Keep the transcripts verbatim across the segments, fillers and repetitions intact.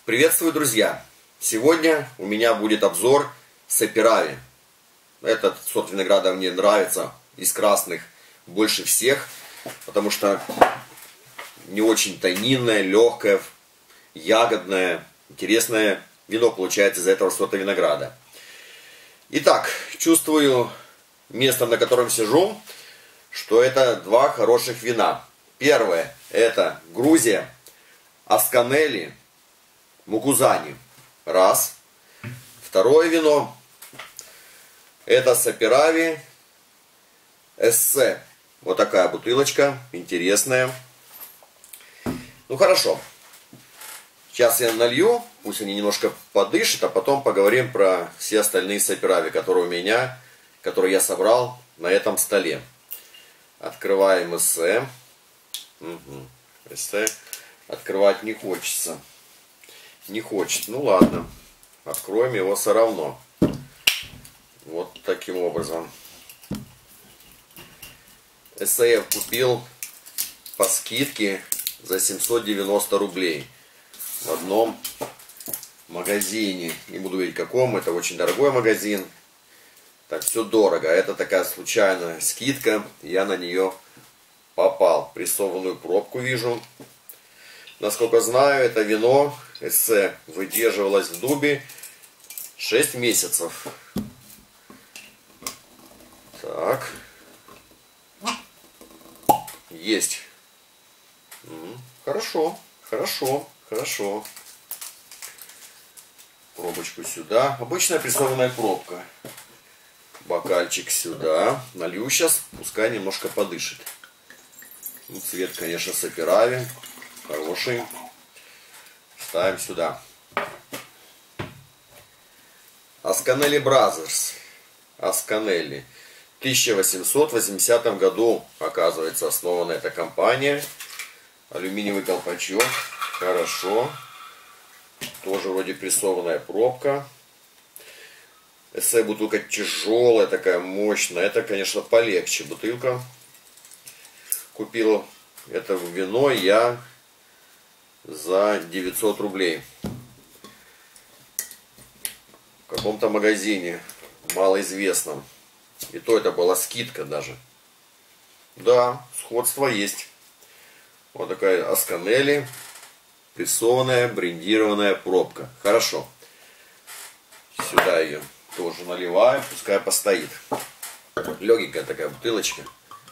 Приветствую, друзья! Сегодня у меня будет обзор Саперави. Этот сорт винограда мне нравится из красных больше всех, потому что не очень тонинное, легкое, ягодное, интересное вино получается из этого сорта винограда. Итак, чувствую местом, на котором сижу, что это два хороших вина. Первое — это Грузия, Асканели, Мукузани. Раз. Второе вино — это Саперави Эссе. Вот такая бутылочка, интересная. Ну хорошо. Сейчас я налью, пусть они немножко подышат, а потом поговорим про все остальные Саперави, которые у меня, которые я собрал на этом столе. Открываем Эссе. Угу. Эссе открывать не хочется. Не хочет. Ну ладно. Откроем его все равно. Вот таким образом. Эссе я купил по скидке за семьсот девяносто рублей. В одном магазине. Не буду говорить каком. Это очень дорогой магазин. Так, все дорого. Это такая случайная скидка. Я на нее попал. Прессованную пробку вижу. Насколько знаю, это вино Эссе выдерживалось в дубе шесть месяцев. Так. Есть. Хорошо, хорошо, хорошо. Пробочку сюда. Обычная прессованная пробка. Бокальчик сюда. Налью сейчас, пускай немножко подышит. Ну, цвет, конечно, Саперави. Хороший. Ставим сюда. Асканели Бразерс. Асканели. В тысяча восемьсот восьмидесятом году, оказывается, основана эта компания. Алюминиевый колпачок. Хорошо. Тоже вроде прессованная пробка. Эссе бутылка тяжелая, такая мощная. Это, конечно, полегче бутылка. Купил это вино я за девятьсот рублей. В каком-то магазине малоизвестном. И то это была скидка даже. Да, сходство есть. Вот такая Асканели. Прессованная, брендированная пробка. Хорошо. Сюда ее тоже наливаем. Пускай постоит. Легенькая такая бутылочка.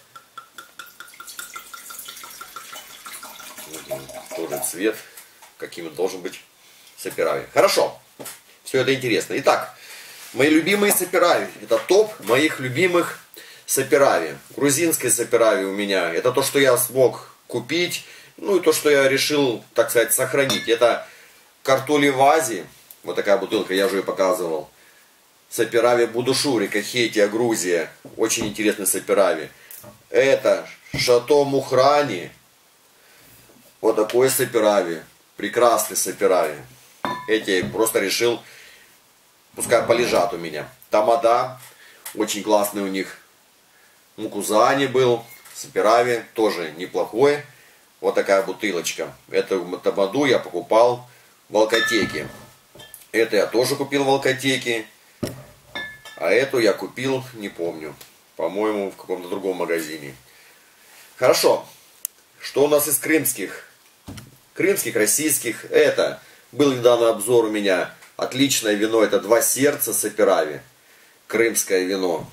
Тоже цвет, каким должен быть Саперави. Хорошо. Все это интересно. Итак, мои любимые Саперави. Это топ моих любимых Саперави. Грузинское Саперави у меня. Это то, что я смог купить. Ну и то, что я решил, так сказать, сохранить. Это Картуливази. Вот такая бутылка, я уже ее показывал. Саперави Будушури, Кахетия, Грузия. Очень интересный Саперави. Это Шато Мухрани. Вот такой Саперави. Прекрасный Саперави. Эти я просто решил, пускай полежат у меня. Тамада. Очень классный у них. Мукузани был. Саперави тоже неплохой. Вот такая бутылочка. Эту тамаду я покупал в Алкотеке. Это я тоже купил в Алкотеке. А эту я купил, не помню. По-моему, в каком-то другом магазине. Хорошо. Что у нас из крымских? Крымских, российских. Это был недавно обзор у меня. Отличное вино. Это Два сердца Саперави. Крымское вино.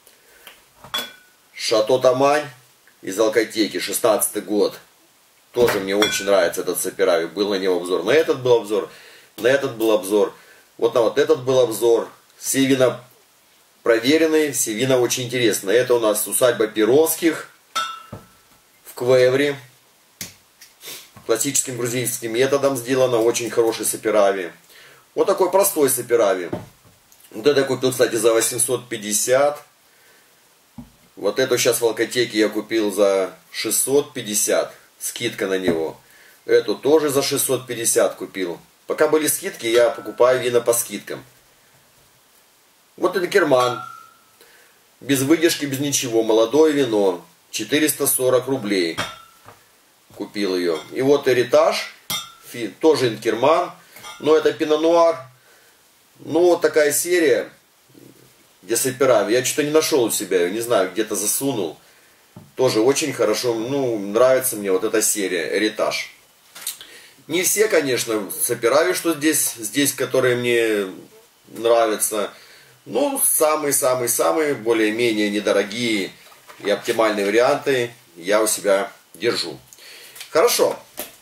Шато Тамань из Алкотеки. шестнадцатый год. Тоже мне очень нравится этот Саперави. Был на него обзор. На этот был обзор. На этот был обзор. Вот на вот этот был обзор. Все вина проверенные. Все вина очень интересные. Это у нас усадьба Перовских. В Квевре. Классическим грузинским методом сделано. Очень хороший Саперави. Вот такой простой Саперави. Вот это я купил, кстати, за восемьсот пятьдесят. Вот эту сейчас в Алкотеке я купил за шестьсот пятьдесят. Скидка на него. Эту тоже за шестьсот пятьдесят купил. Пока были скидки, я покупаю вина по скидкам. Вот это Керман. Без выдержки, без ничего. Молодое вино. четыреста сорок рублей. Купил ее. И вот Эритаж. Тоже Инкерман. Но это Pinot Noir. Ну, вот такая серия, где Саперави. Я что-то не нашел у себя, не знаю, где-то засунул. Тоже очень хорошо, ну, нравится мне вот эта серия, Heritage. Не все, конечно, Саперави, что здесь, здесь, которые мне нравятся. Ну, самые-самые-самые, более-менее недорогие и оптимальные варианты я у себя держу. Хорошо.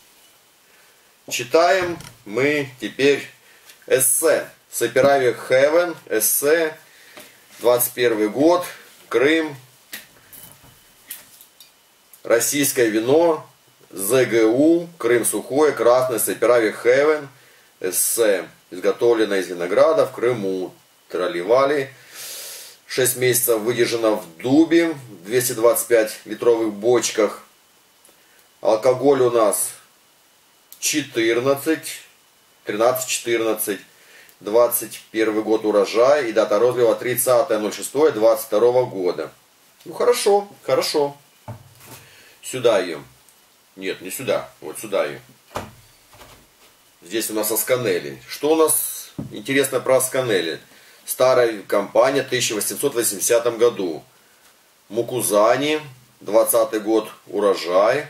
Читаем мы теперь эссе. Саперави Heaven, эссе, двадцать первый год, Крым, российское вино, ЗГУ, Крым сухое, красное, Саперави Heaven, эссе, изготовлено из винограда в Крыму, Траливали, шесть месяцев выдержано в дубе, в двухстах двадцати пяти литровых бочках, алкоголь у нас четырнадцать, тринадцать-четырнадцать, двадцать первый год урожай и дата розлива тридцатое ноль шестое двадцать второго года. Ну хорошо, хорошо. Сюда ее. Нет, не сюда. Вот сюда ее. Здесь у нас Асканели. Что у нас интересно про Асканели? Старая компания, тысяча восемьсот восьмидесятом году. Мукузани, двадцатый год урожай.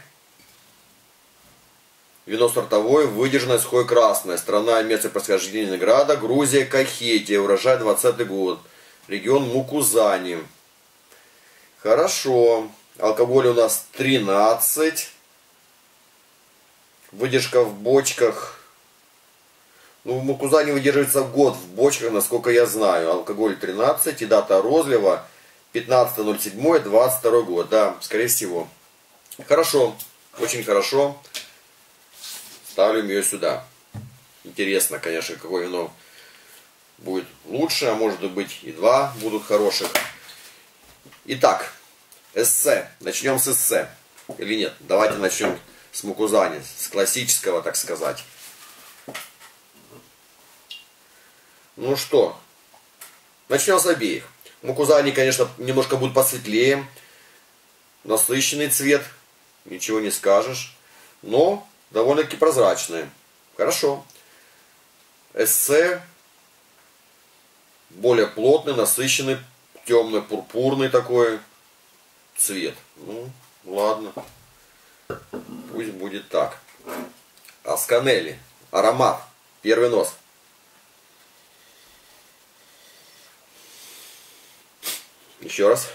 Вино сортовое, выдержанное, сухое, красное. Страна и место происхождения винограда. Грузия, Кахетия. Урожай двадцатый год. Регион Мукузани. Хорошо. Алкоголь у нас тринадцать. Выдержка в бочках. Ну, в Мукузани выдерживается год в бочках, насколько я знаю. Алкоголь тринадцать. И дата розлива пятнадцатое ноль седьмое двадцать второй год. Да, скорее всего. Хорошо. Очень хорошо. Ставим ее сюда. Интересно, конечно, какое вино будет лучше, а может быть и два будут хороших. Итак, эссе. Начнем с эссе. Или нет? Давайте начнем с Мукузани, с классического, так сказать. Ну что, начнем с обеих. Мукузани, конечно, немножко будет посветлее. Насыщенный цвет, ничего не скажешь. Но довольно-таки прозрачные. Хорошо. Эссе более плотный, насыщенный, темный, пурпурный такой цвет. Ну, ладно. Пусть будет так. Асканели. Аромат. Первый нос. Еще раз.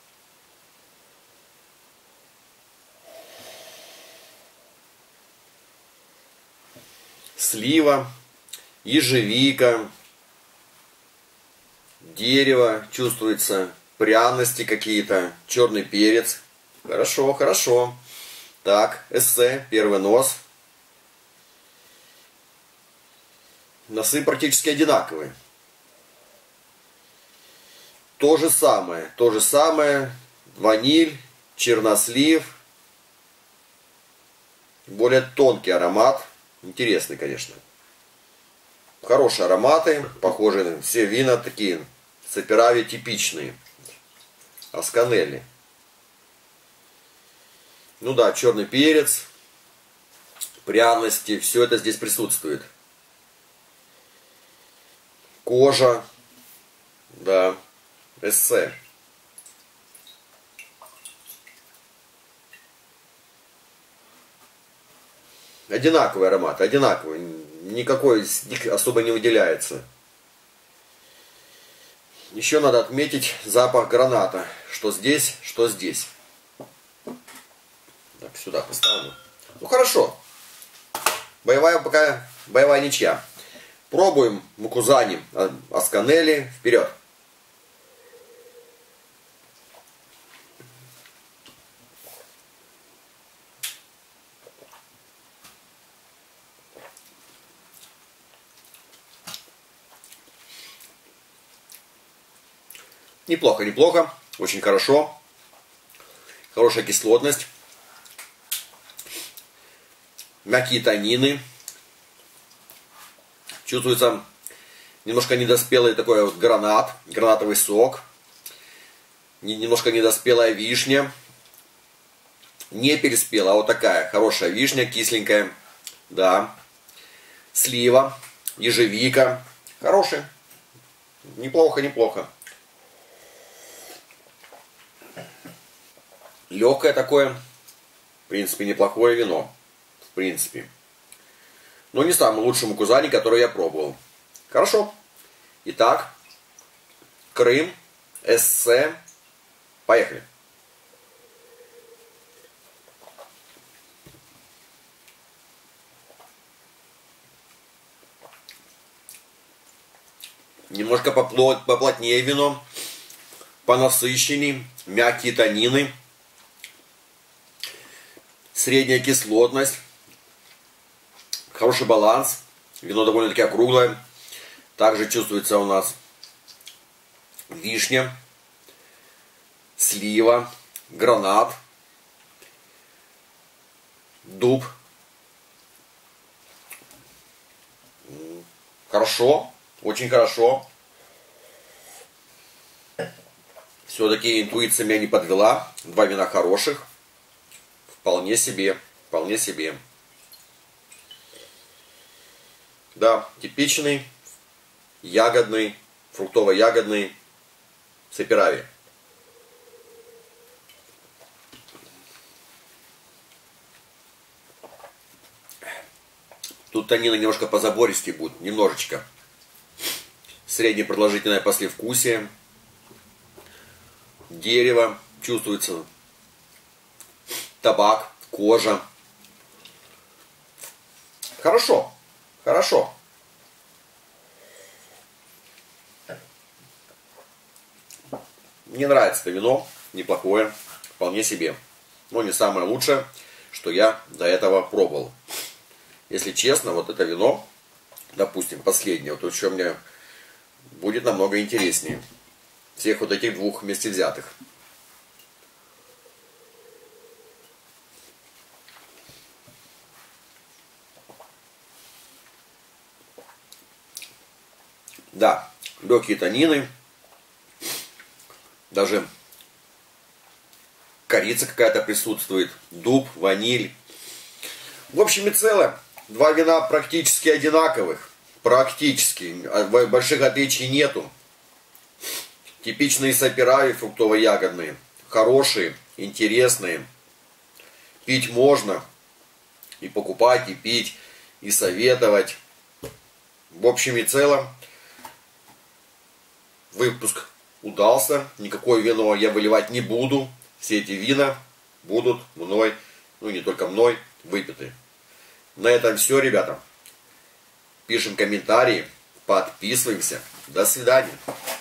Слива, ежевика, дерево, чувствуется, пряности какие-то, черный перец. Хорошо, хорошо. Так, эссе, первый нос. Носы практически одинаковые. То же самое, то же самое, ваниль, чернослив. Более тонкий аромат. Интересный, конечно. Хорошие ароматы, похожие, все вина такие, Саперави типичные. Асканели. Ну да, черный перец, пряности, все это здесь присутствует. Кожа, да, эссе. Одинаковый аромат, одинаковый. Никакой из них особо не выделяется. Еще надо отметить запах граната. Что здесь, что здесь. Так, сюда поставлю. Ну хорошо. Боевая пока, боевая ничья. Пробуем Мукузани, Асканели. Вперед. Неплохо, неплохо. Очень хорошо. Хорошая кислотность. Мягкие танины. Чувствуется немножко недоспелый такой вот гранат. Гранатовый сок. Немножко недоспелая вишня. Не переспела, а вот такая хорошая вишня, кисленькая. Да. Слива. ежевика. Хороший. Неплохо, неплохо. Легкое такое. В принципе, неплохое вино. В принципе. Но не самый лучший мукузани, который я пробовал. Хорошо. Итак, Крым, Эссе. Поехали. Немножко поплотнее вино, понасыщенней, мягкие танины, средняя кислотность, хороший баланс, вино довольно-таки округлое. Также чувствуется у нас вишня, слива, гранат, дуб. Хорошо, очень хорошо. Все-таки интуиция меня не подвела. Два вина хороших. Вполне себе, вполне себе. Да, типичный ягодный, фруктово-ягодный саперави. Тут танины немножко позабористее будут, немножечко. Среднее продолжительное послевкусие. Дерево чувствуется. Табак, кожа. Хорошо, хорошо. Мне нравится это вино, неплохое, вполне себе. Но не самое лучшее, что я до этого пробовал. Если честно, вот это вино, допустим, последнее, вот что мне будет намного интереснее всех вот этих двух вместе взятых. Да, легкие танины, даже корица какая-то присутствует, дуб, ваниль. В общем и целом, два вина практически одинаковых, практически, больших отличий нету. Типичные саперави фруктово-ягодные, хорошие, интересные. Пить можно, и покупать, и пить, и советовать. В общем и целом, выпуск удался, никакое вино я выливать не буду. Все эти вина будут мной, ну не только мной, выпиты. На этом все, ребята. Пишем комментарии, подписываемся. До свидания.